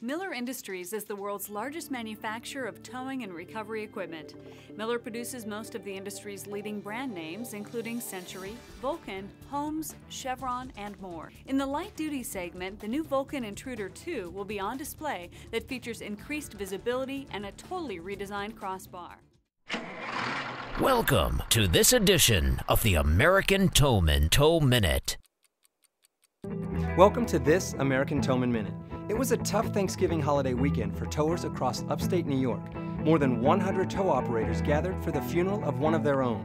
Miller Industries is the world's largest manufacturer of towing and recovery equipment. Miller produces most of the industry's leading brand names, including Century, Vulcan, Holmes, Chevron, and more. In the light-duty segment, the new Vulcan Intruder 2 will be on display that features increased visibility and a totally redesigned crossbar. Welcome to this edition of the American Towman Tow Minute. Welcome to this American Towman Minute. It was a tough Thanksgiving holiday weekend for towers across upstate New York. More than 100 tow operators gathered for the funeral of one of their own.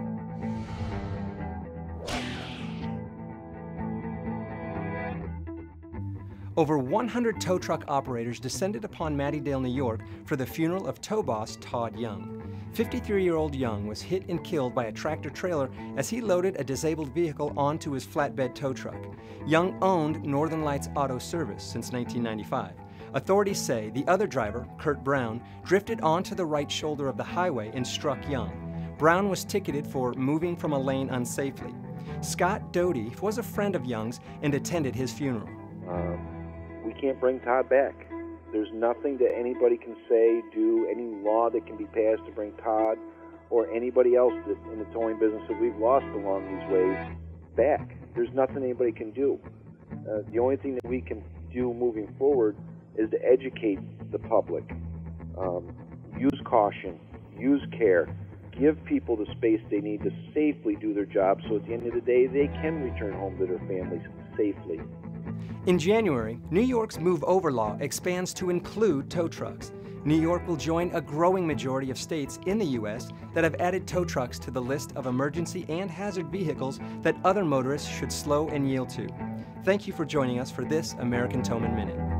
Over 100 tow truck operators descended upon Mattydale, New York for the funeral of tow boss Todd Young. 53-year-old Young was hit and killed by a tractor-trailer as he loaded a disabled vehicle onto his flatbed tow truck. Young owned Northern Lights Auto Service since 1995. Authorities say the other driver, Kurt Brown, drifted onto the right shoulder of the highway and struck Young. Brown was ticketed for moving from a lane unsafely. Scott Doty was a friend of Young's and attended his funeral. We can't bring Todd back. There's nothing that anybody can say, do, any law that can be passed to bring Todd or anybody else that in the towing business that we've lost along these ways back. There's nothing anybody can do. The only thing that we can do moving forward is to educate the public. Use caution, use care, give people the space they need to safely do their job so at the end of the day they can return home to their families safely. In January, New York's Move Over law expands to include tow trucks. New York will join a growing majority of states in the U.S. that have added tow trucks to the list of emergency and hazard vehicles that other motorists should slow and yield to. Thank you for joining us for this American Towman Minute.